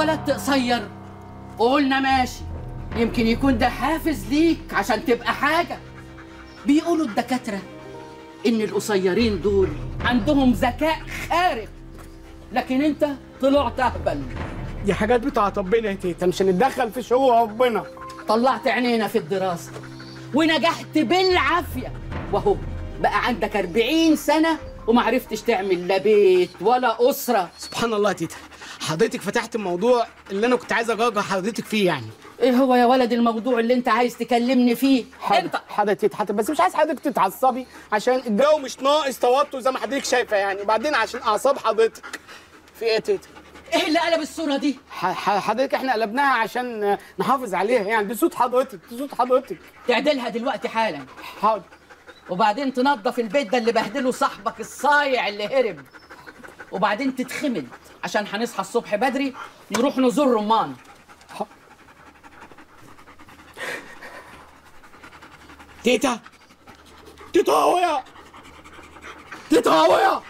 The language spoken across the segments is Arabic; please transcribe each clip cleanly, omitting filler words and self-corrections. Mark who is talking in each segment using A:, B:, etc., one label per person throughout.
A: اتولدت قصير قلنا ماشي، يمكن يكون ده حافز ليك عشان تبقى حاجة. بيقولوا الدكاترة إن القصيرين دول عندهم ذكاء خارق، لكن أنت طلعت أهبل.
B: دي حاجات بتاعت ربنا يا تيتا، مش هنتدخل في شؤون ربنا.
A: طلعت عينينا في الدراسة ونجحت بالعافية، وهو بقى عندك 40 سنة وما عرفتش تعمل لا بيت ولا أسرة.
B: سبحان الله يا تيتا، حضرتك فتحت الموضوع اللي أنا كنت عايز أجرجر حضرتك فيه يعني.
A: إيه هو يا ولد الموضوع اللي أنت عايز تكلمني فيه؟
B: حاضر تيتا حاضر، بس مش عايز حضرتك تتعصبي عشان الجو مش ناقص توتر زي ما حضرتك شايفة يعني، وبعدين عشان أعصاب حضرتك. في إيه يا تيتا؟
A: إيه اللي قلب الصورة دي؟
B: حضرتك إحنا قلبناها عشان نحافظ عليها يعني، دي صوت حضرتك، دي صوت حضرتك.
A: تعدلها دلوقتي حالا.
B: حاضر.
A: وبعدين تنظف البيت ده اللي بهدله صاحبك الصايع اللي هرب، وبعدين تتخمد عشان هنصحى الصبح بدري نروح نزور رمان.
B: تيتا تيتا هويا تيتا هويا.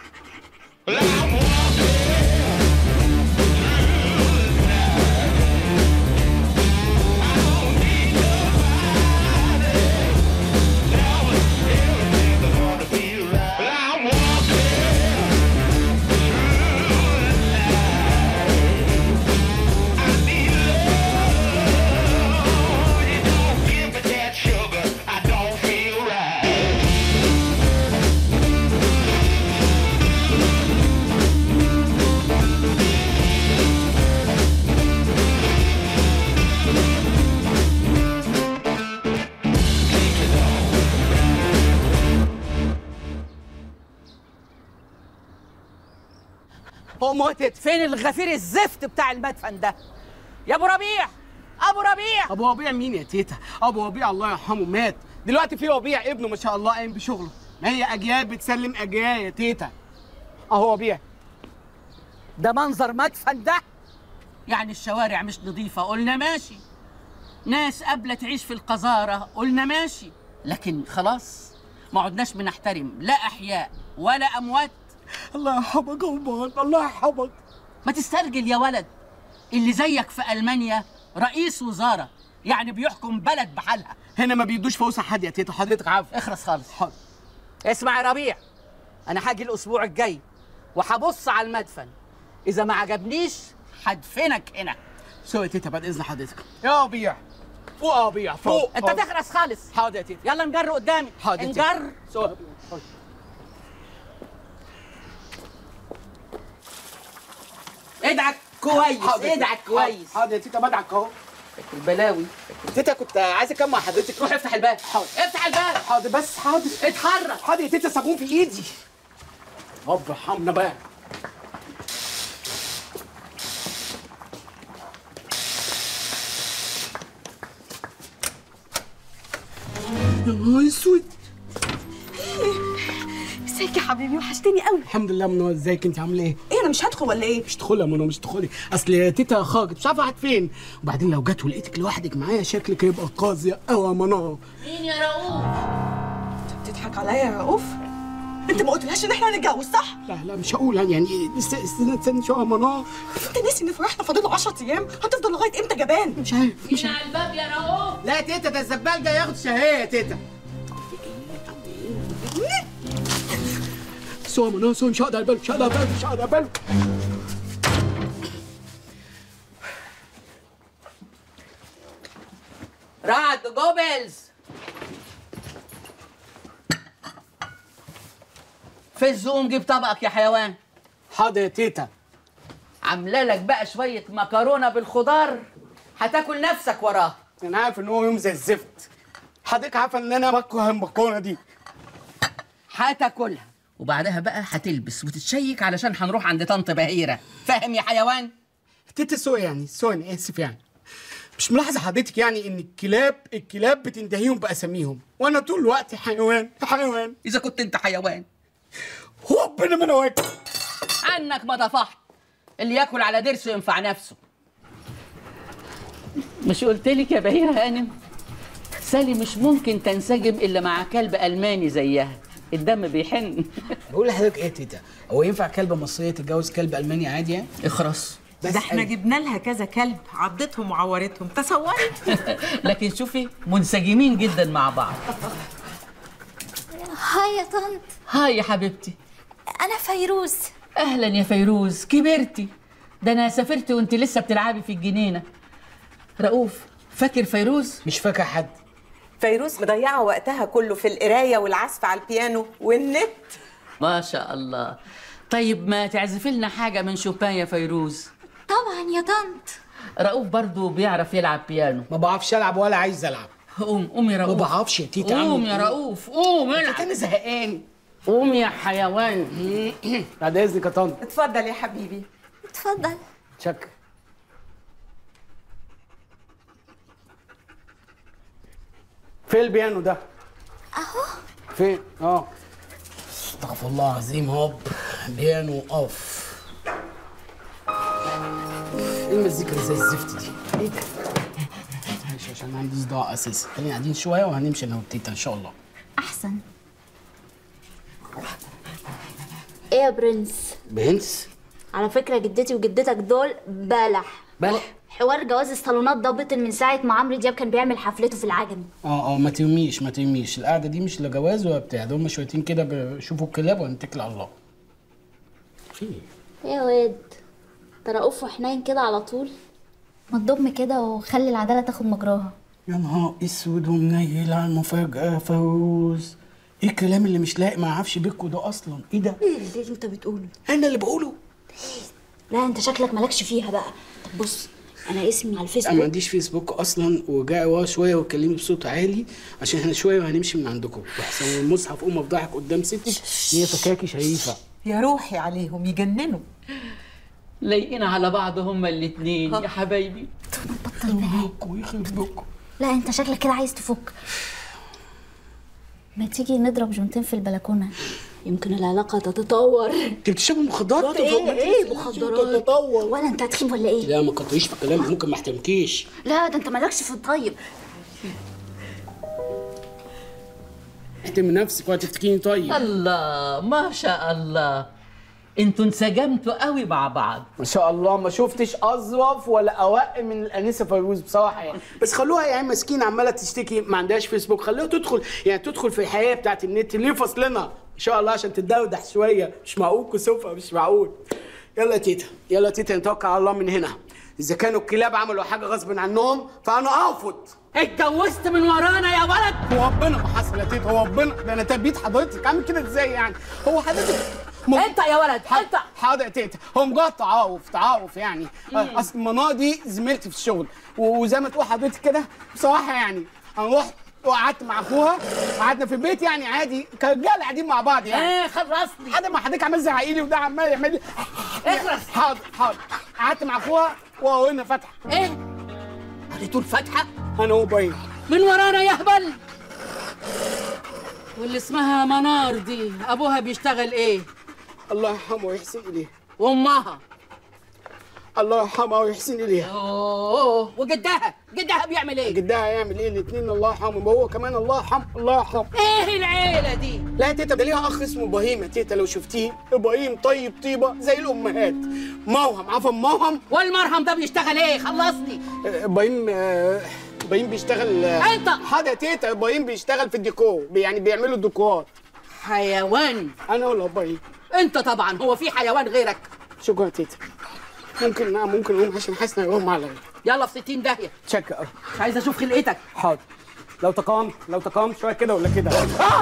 A: هو موتت فين الغفير الزفت بتاع المدفن ده؟ يا ابو ربيع، ابو ربيع.
B: ابو ربيع مين يا تيتا؟ ابو ربيع الله يرحمه مات، دلوقتي في ربيع ابنه ما شاء الله قايم بشغله، ما هي اجيال بتسلم اجيال يا تيتا. اهو ربيع.
A: ده منظر مدفن ده؟ يعني الشوارع مش نظيفة قلنا ماشي، ناس قابلة تعيش في القذارة قلنا ماشي، لكن خلاص ما عدناش بنحترم لا أحياء ولا أموات.
B: الله يرحمك يا أمال، الله يرحمك.
A: ما تسترجل يا ولد، اللي زيك في ألمانيا رئيس وزارة، يعني بيحكم بلد بحالها.
B: هنا ما بيدوش فوسع حد يا تيتا، حضرتك عارفه.
A: اخرس خالص.
B: حاضر.
A: اسمع يا ربيع، أنا هاجي الأسبوع الجاي وهبص على المدفن، إذا ما عجبنيش هدفنك هنا.
B: سوري يا تيتا بعد إذن حضرتك. يا ربيع فوق يا ربيع فوق.
A: أنت تخرس خالص.
B: حاضر يا تيتا.
A: يلا نجر قدامي.
B: حاضر يا تيتا.
A: نجر.
B: سوري.
A: ادعك كويس، ادعك كويس.
B: حاضر يا تيتا بدعك اهو.
A: البلاوي.
B: تيتا كنت عايز اكمل مع حضرتك.
A: روح افتح الباب. حاضر. افتح الباب.
B: حاضر بس حاضر.
A: اتحرك.
B: حاضر يا تيتا، صابون في ايدي. رب ارحمنا بقى. يا نهار اسود.
C: ازيك يا حبيبي، وحشتني قوي.
B: الحمد لله منى، ازيك انت عامله ايه؟
C: ايه انا مش هدخل ولا ايه؟
B: مش تدخلي يا منى، مش تدخلي، اصل تيتا خرجت مش عارفه راحت فين، وبعدين لو جت ولقيتك لوحدك معايا شكلك هيبقى قاسي قوي يا منى.
A: مين يا رؤوف؟
C: انت بتضحك عليا يا رؤوف؟ انت ما قلتلهاش ان احنا هنتجوز صح؟
B: لا مش هقول يعني استنى شويه يا منى.
C: انت ناسي ان فرحنا فاضل 10 ايام؟ هتفضل لغايه امتى جبان؟
B: مش عارف.
A: مين على الباب يا رؤوف؟
B: لا يا تيتا، ده الزبال جاي ياخد شهيه يا تيتا. سوى منى سوى، مش هقدر اقبله، مش هقدر اقبله، مش هقدر اقبله.
A: رعد جوبلز. فز قوم جيب طبقك يا حيوان.
B: حاضر يا تيتا.
A: عامله لك بقى شويه مكرونه بالخضار هتاكل نفسك وراها.
B: انا عارف ان هو يوم زي الزفت، حضرتك عارفه ان انا بكره المكرونه دي.
A: هتاكلها وبعدها بقى هتلبس وتتشيك علشان هنروح عند طنط بهيره، فاهم يا حيوان؟
B: تيتا سوى يعني، سوى انا اسف يعني، مش ملاحظه حضرتك يعني ان الكلاب بتندهيهم باساميهم، وانا طول الوقت حيوان حيوان.
A: اذا كنت انت حيوان
B: ربنا ما انا واكل
A: عنك ما طفحت، اللي ياكل على ضرسه ينفع نفسه. مش قلت لك يا بهيره هانم، سالي مش ممكن تنسجم الا مع كلب الماني زيها، الدم بيحن.
B: بقول لحضرتك ايه يا تيتا، هو ينفع كلبه مصريه تتجوز كلب الماني عادي يعني؟
A: اخرس،
C: ده احنا جبنا لها كذا كلب، عضتهم وعورتهم، تصوري.
A: لكن شوفي منسجمين جدا مع بعض.
D: هاي يا طنط.
A: هاي يا حبيبتي.
D: أنا فيروز.
A: اهلا يا فيروز، كبرتي. ده انا سافرت وانت لسه بتلعبي في الجنينه. رؤوف فاكر فيروز؟
B: مش فاكر حد.
C: فيروز مضيعه وقتها كله في القرايه والعزف على البيانو والنت.
A: ما شاء الله. طيب ما تعزفي لنا حاجه من شوبان يا فيروز؟
D: طبعا يا طنط.
A: رؤوف برضو بيعرف يلعب بيانو.
B: ما بعرفش العب ولا عايز العب.
A: قوم يا رؤوف.
B: ما بعرفش يا تيتا.
A: قوم يا رؤوف، قوم العب.
B: انا زهقان.
A: قوم يا حيوان.
B: بعد اذنك يا طنط.
C: اتفضل يا حبيبي.
D: اتفضل.
B: شكرا. فين البيانو ده؟
D: اهو.
B: فين؟ استغفر الله العظيم. هوب بيانو اوف. ايه المزيكا اللي زي الزفت دي؟ ايه ده؟ ماشي عشان عندي صداع اساسا. خلينا قاعدين شويه وهنمشي انا وتيتا ان شاء الله.
D: أحسن. إيه يا برنس؟
B: برنس؟
D: على فكرة جدتي وجدتك دول بلح. حوار جواز الصالونات ده بطل من ساعة ما عمرو دياب كان بيعمل حفلته في العجمي.
B: ما تهميش القعده دي مش لا جواز ولا بتاع، ده هم شويتين كده بيشوفوا الكلاب وهنتكل على الله. في
D: ايه يا واد؟ ده رؤوف وحنين كده على طول. ما تضم كده وخلي العدالة تاخد مجراها.
B: يا نهار اسود ومنيل على المفاجأة فوز. ايه الكلام اللي مش لايق مع عفش بيكو ده اصلا؟ ايه ده؟
D: ايه اللي انت بتقوله؟
B: انا اللي بقوله؟
D: لا انت شكلك مالكش فيها بقى. طب بص، انا اسمي على الفيسبوك.
B: انا ما عنديش فيسبوك اصلا، وجاي ورا شويه واتكلمي بصوت عالي عشان احنا شويه وهنمشي من عندكم، واحسن المصحف قوم افضحك قدام ستي هي فكاكي شريفه.
C: يا روحي عليهم يجننوا.
A: لايقين على بعض هما الاتنين يا حبايبي.
D: بطل بقى.
B: ويخرب بيكم.
D: لا انت شكلك كده عايز تفك. ما تيجي نضرب جونتين في البلكونه، يمكن العلاقه تتطور.
B: انت بتشربي مخدرات؟
D: ايه مخدرات؟
B: تتطور
D: ولا انت هتخيب ولا ايه؟
B: لا ما تقطعيش في الكلام، ممكن ما احترمكيش.
D: لا ده انت مالكش في الطيب.
B: احترمي نفسك وهتفتكيني طيب.
A: الله ما شاء الله، انتوا انسجمتوا قوي مع بعض.
B: ما شاء الله، ما شفتش اظرف ولا اوق من الانسه فيروز بصراحه يعني. بس خلوها يعني مسكينه عماله تشتكي ما عندهاش فيسبوك، خلوها تدخل في الحياه بتاعت النت. ليه فصلنا ان شاء الله عشان تتدردح شويه. مش معقول كسوفه، مش معقول. يلا يا تيتا نتوكل على الله من هنا. اذا كانوا الكلاب عملوا حاجه غصب عنهم فانا ارفض.
A: اتجوزت من ورانا يا ولد.
B: هو ربنا ما حصل يا تيتا، هو ربنا. ده انا تبيت حضرتك عامل كده ازاي يعني؟ هو حضرتك
A: انت يا ولد انت.
B: حاضر يا تيتا، هو مجرد تعارف يعني. اصل منار دي زميلتي في الشغل، وزي ما تقول حضرتك كده بصراحه يعني انا رحت وقعدت مع اخوها وقعدنا في البيت يعني عادي كرجاله قاعدين مع بعض يعني.
A: خلصني.
B: حد ما حضرتك عمال زعقيلي وده عمال يعمل لي
A: اخلص.
B: حاضر. قعدت مع اخوها وقلنا فتحه.
A: ايه؟ قريتوا الفاتحه؟
B: انا وباين
A: من ورانا يا هبل. واللي اسمها منار دي ابوها بيشتغل ايه؟
B: الله يرحمه ويحسن اليه.
A: وامها؟
B: الله يرحمها ويحسن اليها.
A: وجدها بيعمل ايه؟
B: جدها هيعمل ايه؟ الاثنين الله يرحمهم، وهو كمان الله يرحمه.
A: ايه العيله دي؟
B: لا يا تيتا، ده ليها اخ اسمه ابراهيم يا تيتا، لو شفتيه ابراهيم طيب طيبه زي الامهات. مرهم.
A: والمرهم ده بيشتغل ايه؟ خلصني.
B: ابراهيم بيشتغل.
A: انت
B: حاضر يا تيتا، ابراهيم بيشتغل في الديكور، يعني بيعملوا ديكورات.
A: حيوان.
B: انا ولا ابراهيم؟
A: انت طبعا، هو في حيوان غيرك؟
B: شكرا يا تيتا. ممكن اقوم عشان حاسس ان اقوم عليا.
A: يلا في 60 داهيه.
B: شكرا.
A: مش عايز اشوف خلقتك.
B: حاضر. لو تقامت شويه كده ولا كده.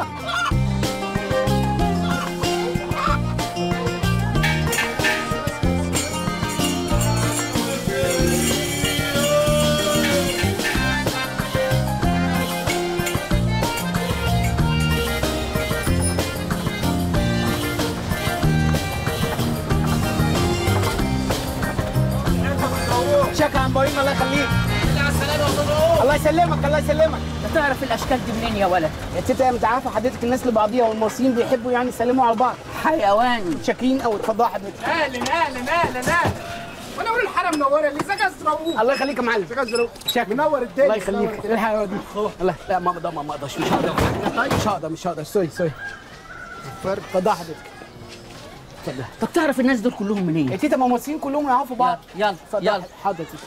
B: شكرا ابراهيم، الله يخليك. الله يسلمك.
A: تعرف الاشكال دي منين يا ولد؟
B: يا تيتا انت عارفه حضرتك الناس اللي بعضيها والمصريين بيحبوا يعني يسلموا على بعض.
A: حيوان.
B: شاكرين قوي. اتفضلي حضرتك.
E: اهلا. وانا اقول الحاره منوره اللي زكا زروق.
B: الله يخليك يا معلم.
E: زكا زروق.
B: شاكر.
E: منور الدنيا.
B: الله يخليك. ايه الحلاوه دي؟ الله لا ما اقدرش. مش هقدر. سوري. اتفضلي حضرتك. اتفضل.
A: طب تعرف الناس دول كلهم منين؟
B: يا تيتا ما المصريين كلهم يعرفوا بعض.
A: يلا
B: اتفضل.
A: يلا.
B: حاضر يا تيتا.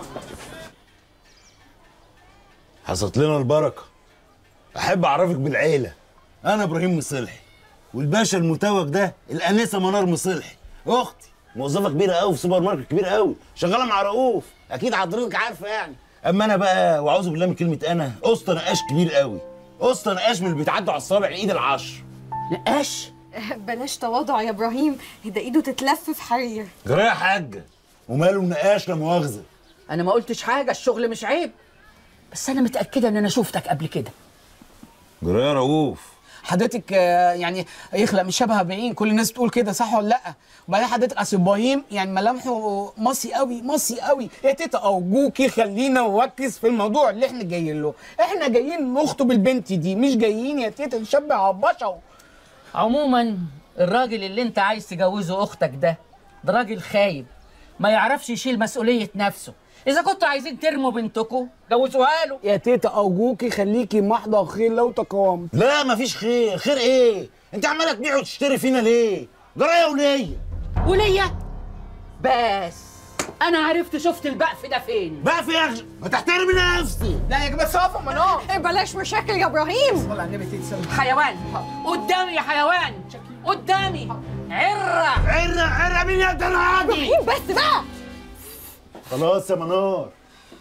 F: حصلت لنا البركه. احب اعرفك بالعيله، انا ابراهيم مصلحي، والباشا المتوج ده الانسه منار مصلحي، اختي موظفه كبيره قوي في سوبر ماركت كبير قوي، شغاله مع رؤوف، اكيد حضرتك عارفه يعني. اما انا بقى واعوذ بالله من كلمه انا، قسط نقاش كبير قوي، قسط نقاش من اللي بيتعدوا على الصابع الايد العشر.
A: نقاش؟
C: بلاش تواضع يا ابراهيم، ده ايده تتلف في حرير.
F: جرى يا حاجه، وماله النقاش لا مؤاخذه.
A: انا ما قلتش حاجه، الشغل مش عيب، بس انا متاكده ان انا شفتك قبل كده.
F: جرى يا رؤوف.
B: حضرتك يعني يخلق مش شبه 40، كل الناس بتقول كده صح ولا لا؟ وبعدين حضرتك اصل ابراهيم يعني ملامحه مصي قوي مصي قوي. يا تيتا ارجوكي خلينا نركز في الموضوع اللي احنا جايين له، احنا جايين نخطب البنت دي، مش جايين يا تيتا نشبع على البشر.
A: عموما الراجل اللي انت عايز تجوزه اختك ده راجل خايب، ما يعرفش يشيل مسؤوليه نفسه. اذا كنتوا عايزين ترموا بنتكم جوزوها له.
B: يا تيتا ارجوكي خليكي محضر خير لو تكرمت.
F: لا مفيش خير، خير ايه؟ انت عماله تبيع وتشتري فينا ليه؟ جرى يا وليه؟
A: وليا بس انا عرفت شفت البقف ده فين.
F: بقى في اخ ما تحترمي نفسي.
B: لا يا جماعه صافا منار.
C: بلاش مشاكل يا ابراهيم.
B: صلي على النبي تيتا.
A: حيوان قدامي يا حيوان، قدامي.
F: عرة مين يا العادي؟
C: ابراهيم بس بقى.
F: خلاص يا منار،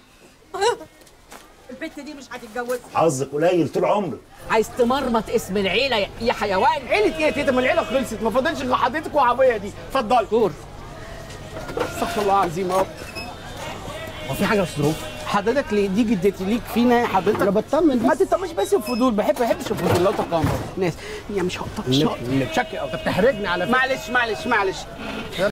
A: البت دي مش هتتجوز.
F: حظك قليل طول عمرك.
A: عايز تمرمط اسم العيله يا حيوان.
B: عيلة ايه يا تيتا؟ ما العيله خلصت، ما فاضلش غير حضرتك وعبيه دي. اتفضلي.
A: دور.
B: استغفر الله العظيم يا رب.
A: هو في حاجه في ظروف؟
B: حضرتك دي جدتي ليك فينا يا حضرتك. انا بطمن، ما تطمنش بس الفضول، بحبش الفضول لو تقامر ناس. يا مش هقطع شكي. طب
A: تحرجني على فكره.
B: معلش